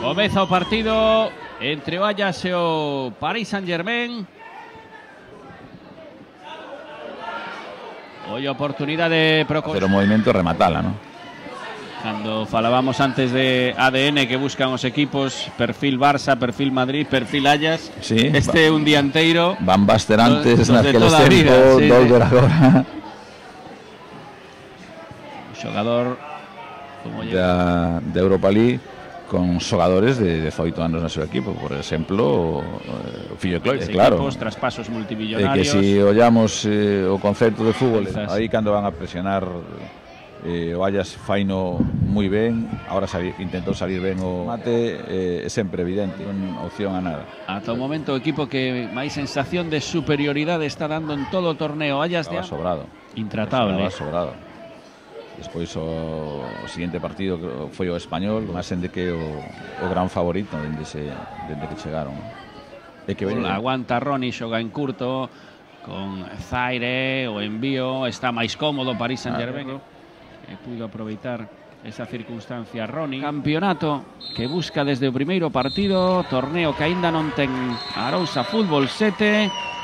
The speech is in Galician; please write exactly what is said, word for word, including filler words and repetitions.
Comeza o partido entre o Ajax e o Paris Saint-Germain. Hoy oportunidade de hacer o movimento e rematala, ¿no? Cando falábamos antes de A D N que buscan os equipos, perfil Barça, perfil Madrid, perfil Ajax, sí, este é un dianteiro. Van Basten antes, naqueles tempos, sí, Dolber agora. O xogador como da, de Europa League con xogadores de dezoito anos no seu equipo, por exemplo, o fillo Cloy, claro. Equipos, traspasos multimillonarios. E que si ollamos eh, o concepto de fútbol, aí cando van a presionar eh, o Ajax faino moi ben, agora salir, intentou salir ben o mate, eh, é sempre evidente, non opción a nada. Ata o momento o equipo que máis sensación de superioridade está dando en todo o torneo. Ajax de sobrado. Intratable. Estaba sobrado. Despois o, o seguinte partido foi o Español, máis en de que o, o gran favorito dende, se, dende que chegaron. E que ven, aguanta Ronnie, xoga en curto con Zaire, o envío, está máis cómodo Paris Saint-Germain. Ah, e puido aproveitar esa circunstancia Ronnie. Campeonato que busca desde o primeiro partido, torneo que aínda non ten Arousa Fútbol sete.